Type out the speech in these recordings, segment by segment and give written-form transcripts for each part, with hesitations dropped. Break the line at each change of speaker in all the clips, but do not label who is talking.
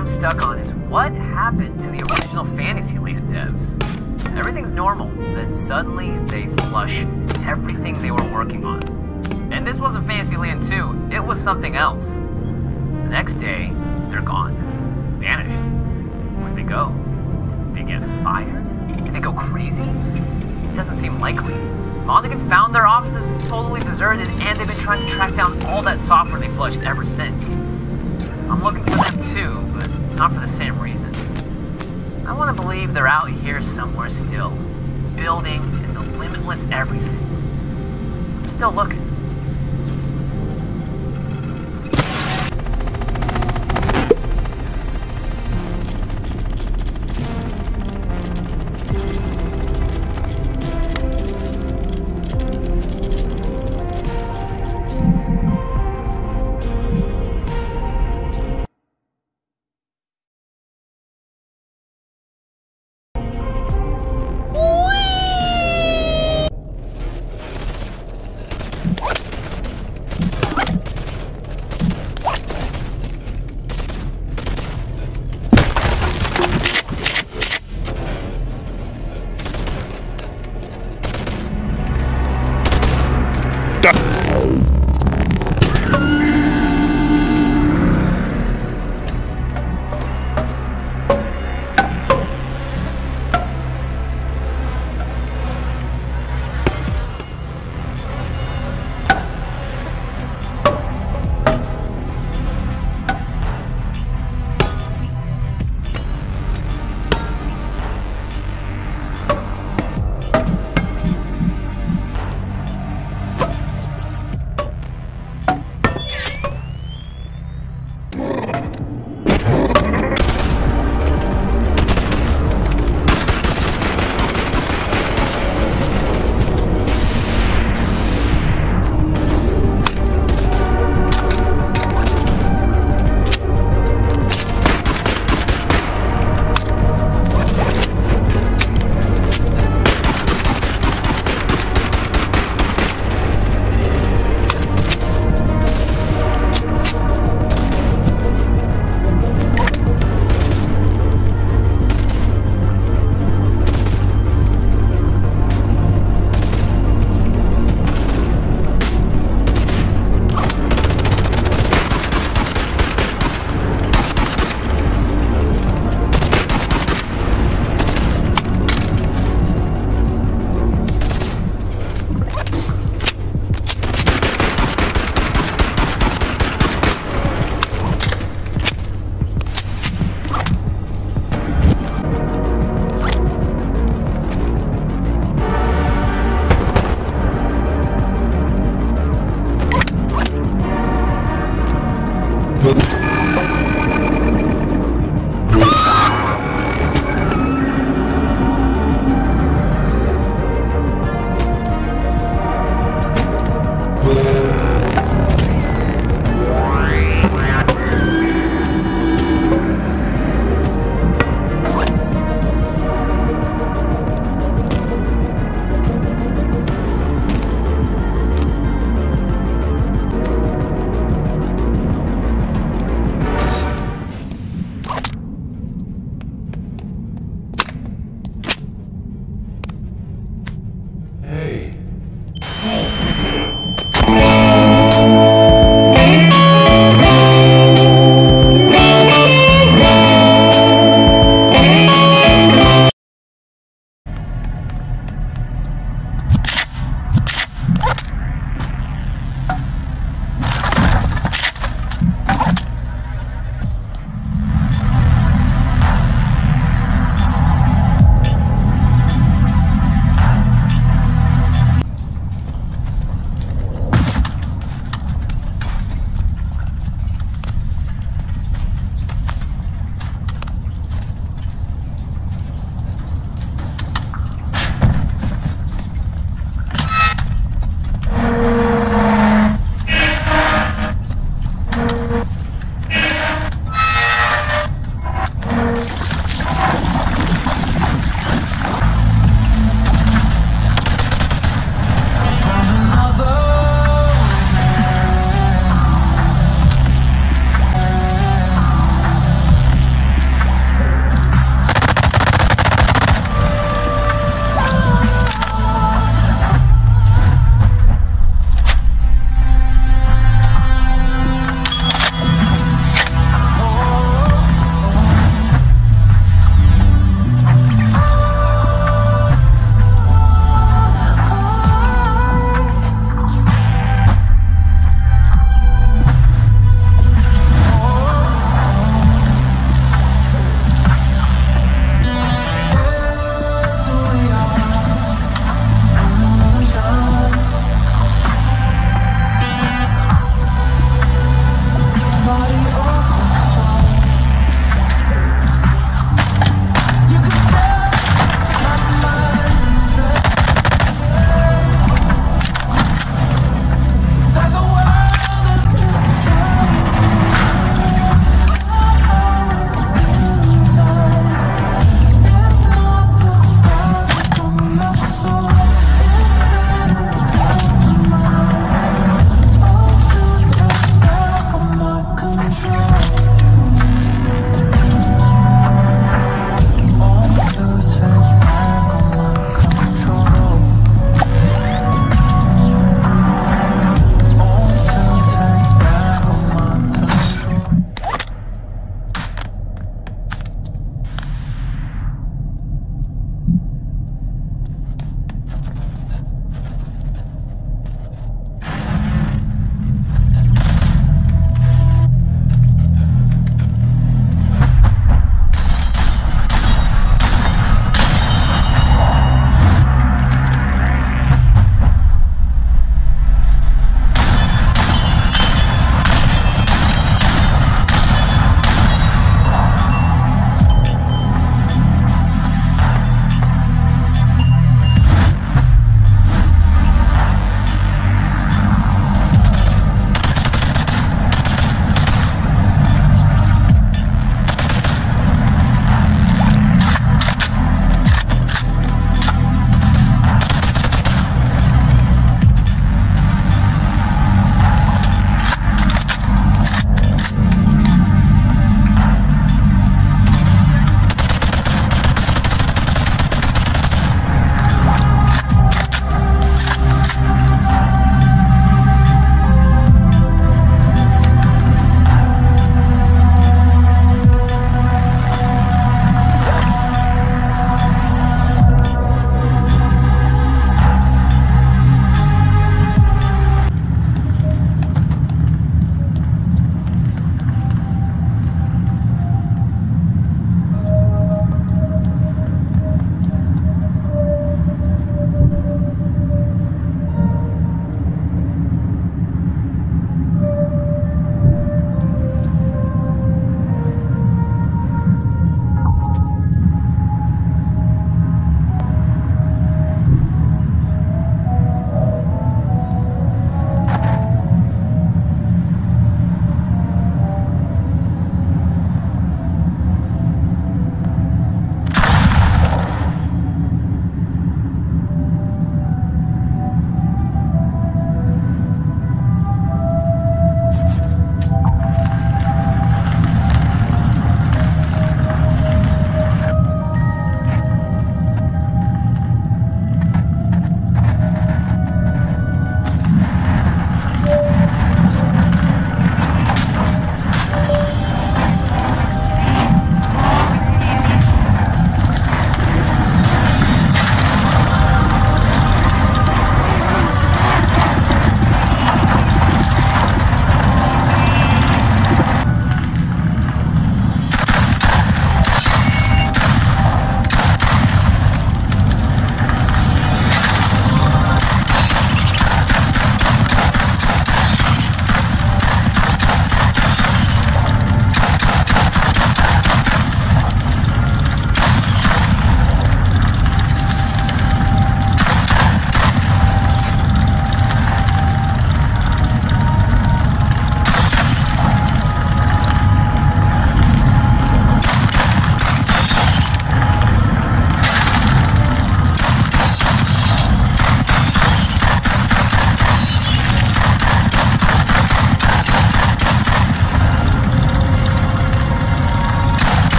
I'm stuck on is what happened to the original Fantasyland devs? Everything's normal, then suddenly they flush everything they were working on. And this wasn't Fantasyland 2, it was something else. The next day, they're gone. Vanished. Where'd they go? Did they get fired? Did they go crazy? It doesn't seem likely. Monaghan found their offices totally deserted, and they've been trying to track down all that software they flushed ever since. I'm looking for them too, but not for the same reason. I want to believe they're out here somewhere still, building in the limitless everything. I'm still looking.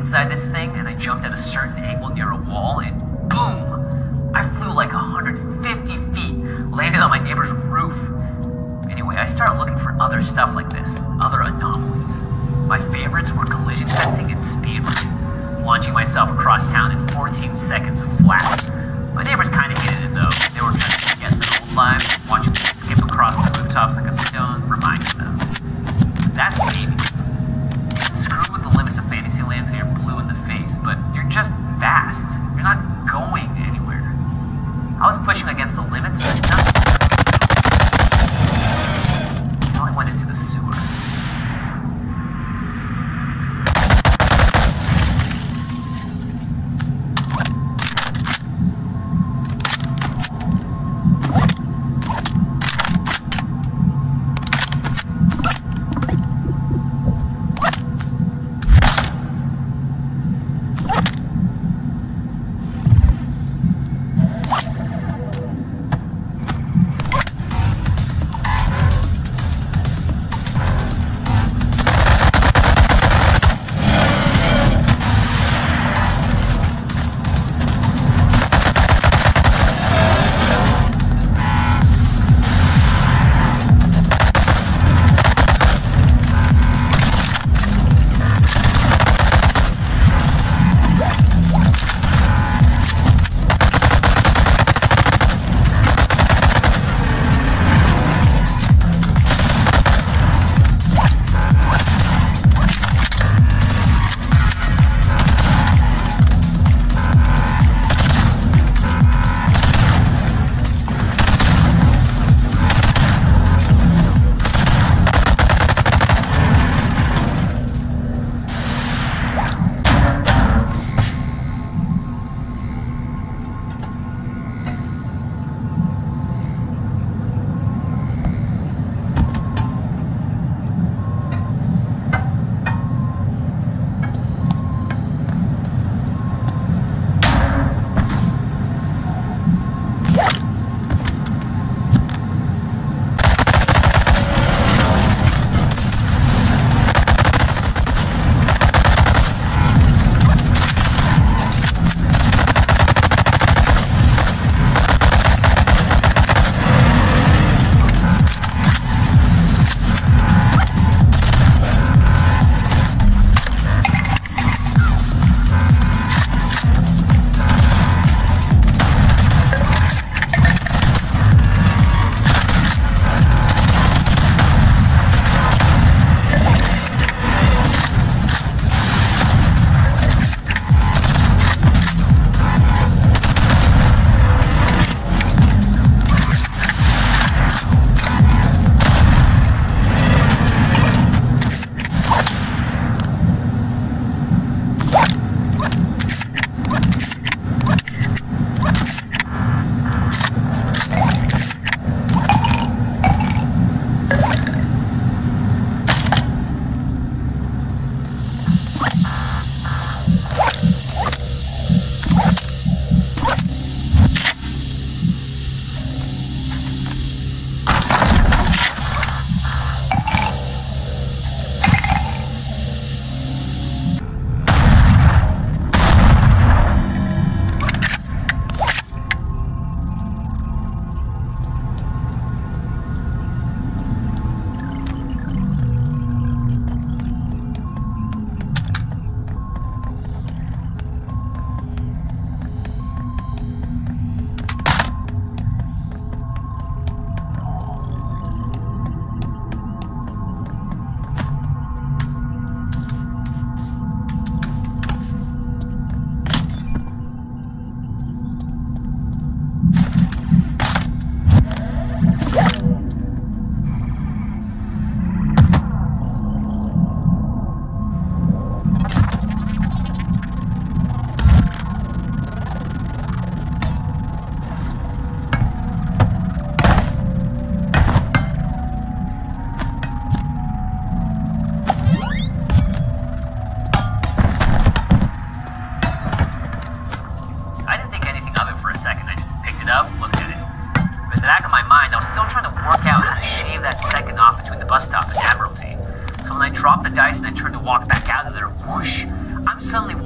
inside this thing and I jumped at a certain angle near a wall and boom! I flew like 150 feet, landed on my neighbor's roof. Anyway, I started looking for other stuff like this, other anomalies. My favorites were collision testing and speedrunning, launching myself across town in 14 seconds flat. My neighbors kind of hated it though. They were trying to forget their old lives, watching me skip across the rooftops like a stone reminded them. That's maybe. Screw with the limits of Fantasyland till you're blue in the face, but you're just vast. You're not going anywhere. I was pushing against the limits, but nothing. Until I went into the sewer.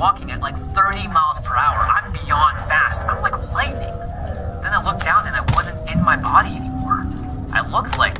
walking at like 30 miles per hour. I'm beyond fast. I'm like lightning. Then I looked down and I wasn't in my body anymore. I looked like...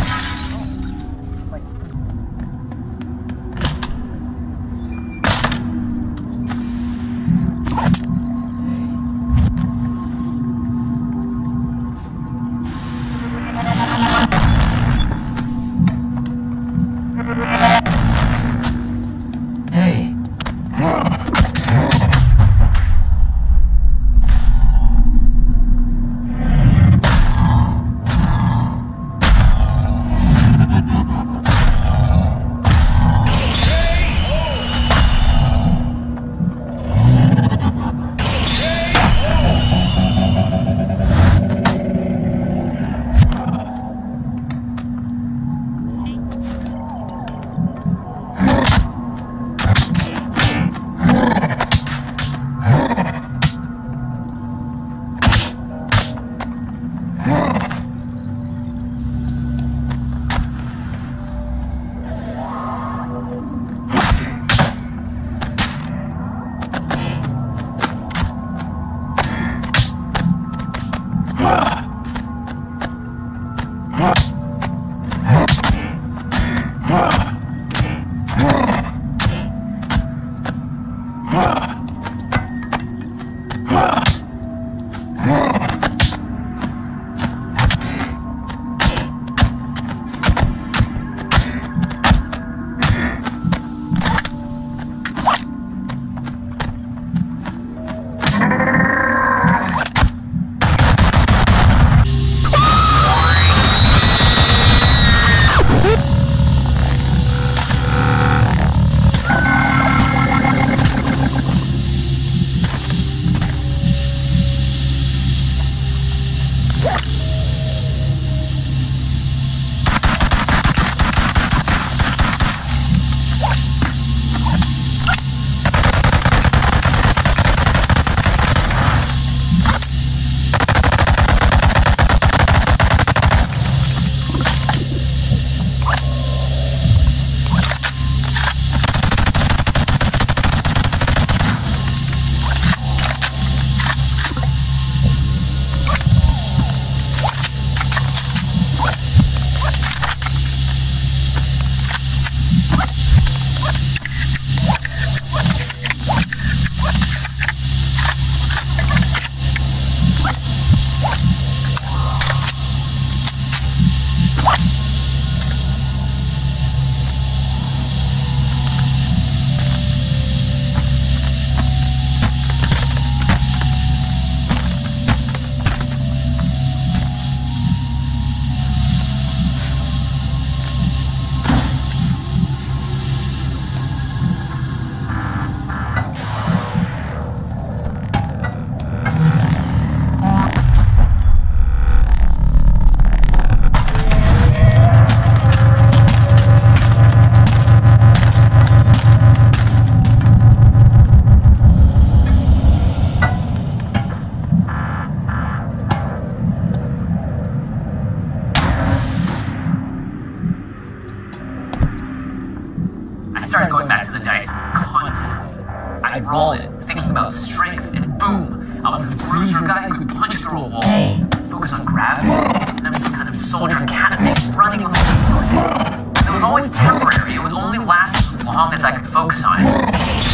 started going back to the dice constantly. I'd roll it, thinking about strength, and boom, I was this bruiser guy who could punch through a wall, focus on gravity, and I was some kind of soldier cat thing running away from it. It was always temporary, it would only last as long as I could focus on it.